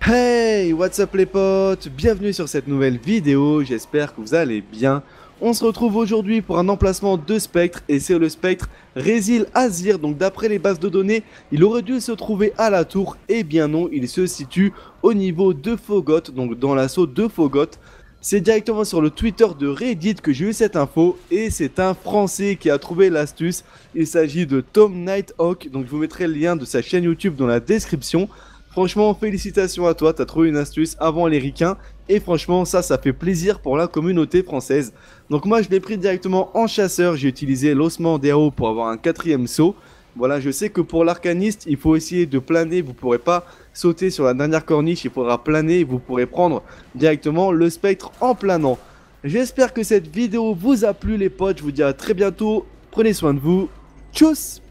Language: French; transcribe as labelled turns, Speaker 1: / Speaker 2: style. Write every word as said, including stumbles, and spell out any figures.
Speaker 1: Hey, what's up les potes? Bienvenue sur cette nouvelle vidéo, j'espère que vous allez bien. On se retrouve aujourd'hui pour un emplacement de spectre et c'est le spectre Resil Azir. Donc d'après les bases de données, il aurait dû se trouver à la tour. Et bien non, il se situe au niveau de Phogot, donc dans l'assaut de Phogot. C'est directement sur le Twitter de Reddit que j'ai eu cette info et c'est un Français qui a trouvé l'astuce. Il s'agit de Tom Nighthawk, donc je vous mettrai le lien de sa chaîne YouTube dans la description. Franchement, félicitations à toi, t'as trouvé une astuce avant les ricains. Et franchement, ça, ça fait plaisir pour la communauté française. Donc moi, je l'ai pris directement en chasseur. J'ai utilisé l'ossement des hauts pour avoir un quatrième saut. Voilà, je sais que pour l'arcaniste, il faut essayer de planer. Vous ne pourrez pas sauter sur la dernière corniche. Il faudra planer et vous pourrez prendre directement le spectre en planant. J'espère que cette vidéo vous a plu les potes. Je vous dis à très bientôt. Prenez soin de vous. Tchuss!